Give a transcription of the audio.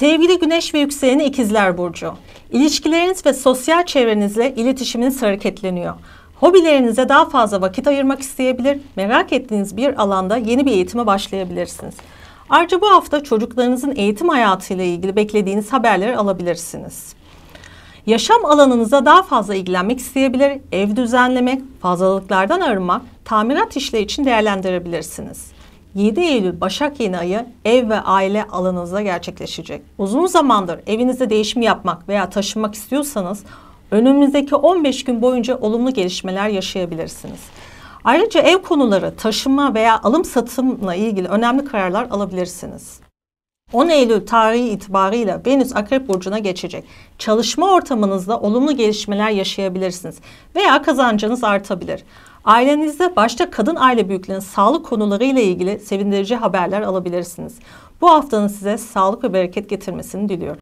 Sevgili Güneş ve Yükseleni İkizler Burcu. İlişkileriniz ve sosyal çevrenizle iletişiminiz hareketleniyor. Hobilerinize daha fazla vakit ayırmak isteyebilir, merak ettiğiniz bir alanda yeni bir eğitime başlayabilirsiniz. Ayrıca bu hafta çocuklarınızın eğitim hayatıyla ilgili beklediğiniz haberleri alabilirsiniz. Yaşam alanınıza daha fazla ilgilenmek isteyebilir, ev düzenlemek, fazlalıklardan arınmak, tamirat işleri için değerlendirebilirsiniz. 7 Eylül Başak Yeni Ayı ev ve aile alanınızda gerçekleşecek. Uzun zamandır evinizde değişim yapmak veya taşınmak istiyorsanız önümüzdeki 15 gün boyunca olumlu gelişmeler yaşayabilirsiniz. Ayrıca ev konuları, taşınma veya alım satımla ilgili önemli kararlar alabilirsiniz. 10 Eylül tarihi itibarıyla Venüs Akrep Burcu'na geçecek. Çalışma ortamınızda olumlu gelişmeler yaşayabilirsiniz veya kazancınız artabilir. Ailenizde başta kadın aile büyüklerinin sağlık konularıyla ilgili sevindirici haberler alabilirsiniz. Bu haftanın size sağlık ve bereket getirmesini diliyorum.